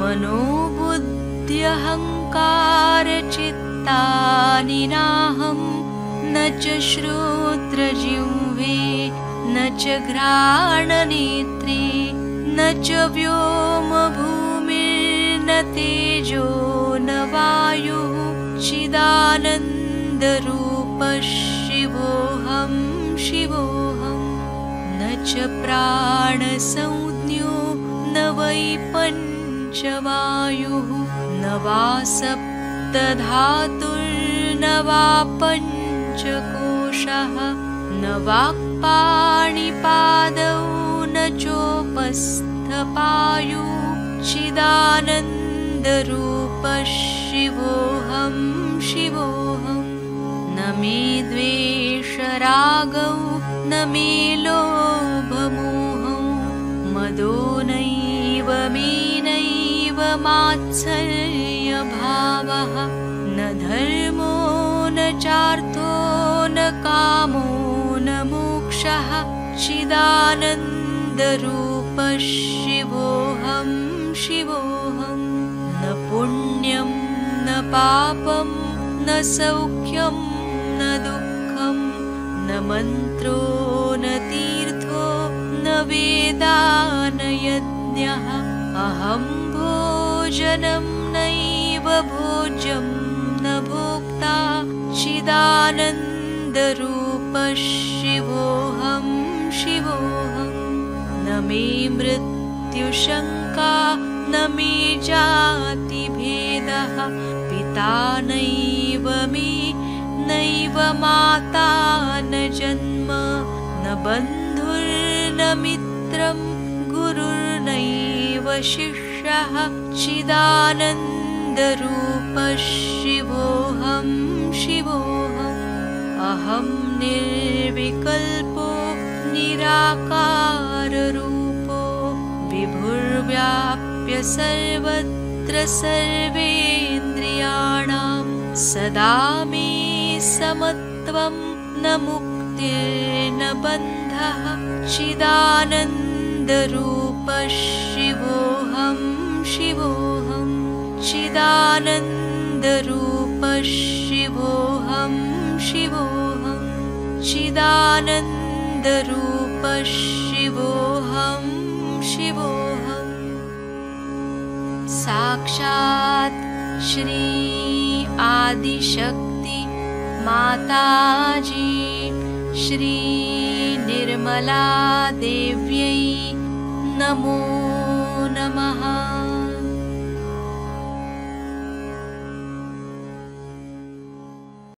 मनोबुद्ध्यहङ्कारचित्तानि नाहं न च श्रोत्रजिह्वे न च घ्राणनेत्रे न च व्योमभूमिर्न तेजो न वायुः चिदानन्दरूपः शिवोऽहं शिवोऽहं न च प्राणसंज्ञो न वै पञ्चवायुः न वा सप्तधातुर्न वा पञ्चकोशः न वाक्पाणिपादौ न चोपस्थपायु चिदानन्दरूपः शिवोऽहं शिवोऽहं न मे द्वेषरागौ न मे लोभमोहौ मदो नैव मेनैव मात्सर्यभावः न धर्मो न चार्थो न कामो न मोक्षः चिदानन्दरूपः शिवोऽहं शिवोऽहं न पुण्यं न पापं न सौख्यं न दुःखं न मन्त्रो न तीर्थो न वेदा न यज्ञः अहं भोजनं नैव भोज्यं न भोक्ता चिदानन्दरूपः शिवोऽहं शिवोऽहं न मे मृत्युशङ्का न मे जातिभेदः पिता नैव मे नैव माता न जन्म न बन्धुर्न मित्रं गुरुर्नैव शिष्यः चिदानन्दरूपः शिवोऽहं शिवोऽहम् अहं निर्विकल्पो निराकाररूपो विभुर्व्याप्य सर्वत्र सर्वेन्द्रियाणां सदा मे समत्वं न मुक्तिर्न बन्धः चिदानन्दरूपः शिवोऽहं शिवोऽहं चिदानन्दरूपः शिवोऽहं शिवोऽहं चिदानन्दरूपः शिवोऽहं शिवोऽहं साक्षात् श्री आदिशक्ति माताजी श्री निर्मला देव्यै नमो